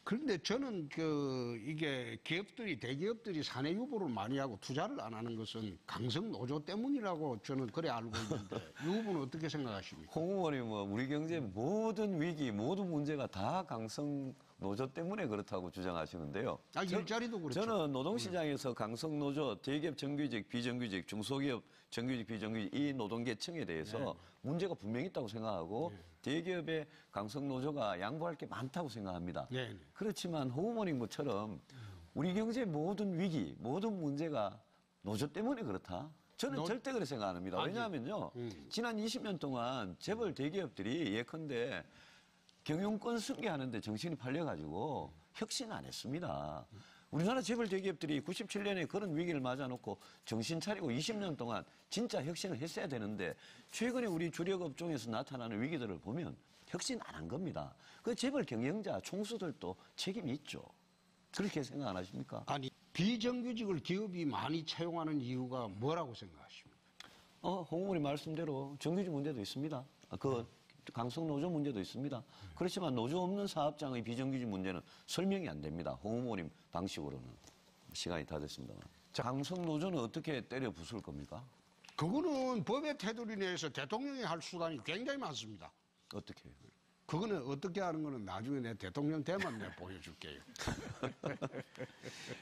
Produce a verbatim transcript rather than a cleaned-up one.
그런데 저는 그 이게 기업들이 대기업들이 사내 유보를 많이 하고 투자를 안 하는 것은 강성 노조 때문이라고 저는 그래 알고 있는데 이 부분은 어떻게 생각하십니까? 홍 의원님, 뭐 우리 경제 모든 위기, 모든 문제가 다 강성 노조 때문에 그렇다고 주장하시는데요. 아, 일자리도 그렇죠. 저는 노동시장에서 강성 노조, 대기업 정규직, 비정규직, 중소기업 정규직, 비정규직 이 노동계층에 대해서 네. 문제가 분명히 있다고 생각하고 네. 대기업의 강성 노조가 양보할 게 많다고 생각합니다. 네. 그렇지만 홍 의원님 것처럼 우리 경제의 모든 위기, 모든 문제가 노조 때문에 그렇다. 저는 노... 절대 그렇게 생각 안 합니다. 왜냐하면요. 음. 지난 이십 년 동안 재벌 대기업들이 예컨대 경영권 승계하는데 정신이 팔려가지고 혁신 안 했습니다. 우리나라 재벌 대기업들이 구십칠 년에 그런 위기를 맞아놓고 정신 차리고 이십 년 동안 진짜 혁신을 했어야 되는데 최근에 우리 주력 업종에서 나타나는 위기들을 보면 혁신 안 한 겁니다. 그 재벌 경영자 총수들도 책임이 있죠. 그렇게 생각 안 하십니까? 아니, 비정규직을 기업이 많이 채용하는 이유가 뭐라고 생각하십니까? 어, 홍 의원님 말씀대로 정규직 문제도 있습니다. 그 음. 강성 노조 문제도 있습니다. 그렇지만 노조 없는 사업장의 비정규직 문제는 설명이 안 됩니다. 홍 의원님 방식으로는. 시간이 다 됐습니다. 자, 강성 노조는 어떻게 때려 부술 겁니까? 그거는 법의 테두리 내에서 대통령이 할 수단이 굉장히 많습니다. 어떻게 해요? 그거는 어떻게 하는 거는 나중에 내 대통령 되면 내가 보여줄게요.